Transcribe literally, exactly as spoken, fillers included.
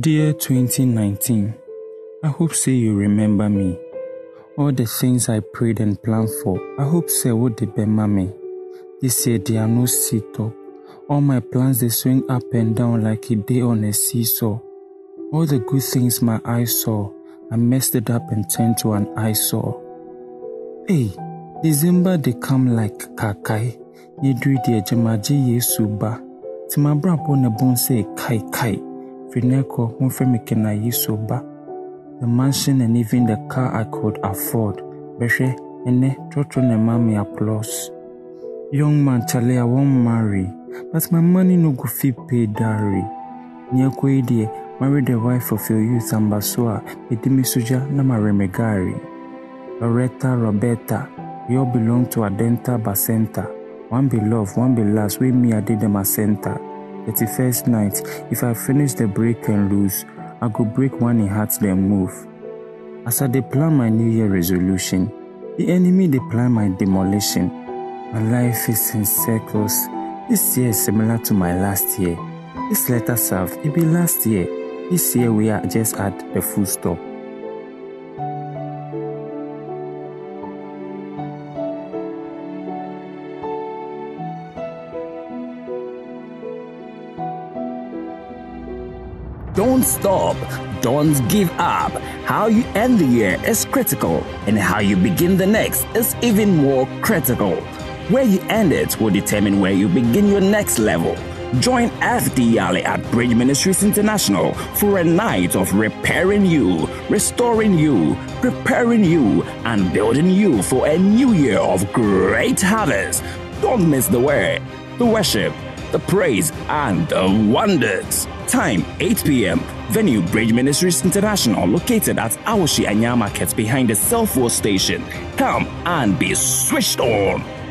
Dear twenty nineteen, I hope say you remember me. All the things I prayed and planned for, I hope say would depend me. This year there are no seat up. All my plans they swing up and down like a day on a seesaw. All the good things my eyes saw, I messed it up and turned to an eyesore. Hey, December they come like kakai. Yedri de jamaji yesu ba. Tima brabo ne bon say kai kai. Fineko Mufemikena Yisoba. The mansion and even the car I could afford. Beshe ene trotro ne mami applause. Young man Charlie I won't marry, but my money no go fit pay dowry. Nyako idie marry the wife of your youth ambassador. Edimi suja na maremegari. Loretta Roberta, we all belong to Adenta Bacenta. One be love, one be last. We me I did them a center. thirty-first night, if I finish the break and lose, I go break one in hearts then move. As I dey plan my new year resolution, the enemy dey plan my demolition. My life is in circles. This year is similar to my last year. This letter serve, it be last year. This year we are just at the full stop. Don't stop. Don't give up. How you end the year is critical, and how you begin the next is even more critical. Where you end it will determine where you begin your next level. Join F D Yale at Bridge Ministries International for a night of repairing you, restoring you, preparing you, and building you for a new year of great harvest. Don't miss the word, the worship, the praise, and the wonders. Time eight p m Venue Bridge Ministries International, located at Awashi Anya Market behind the Self-War Station. Come and be switched on.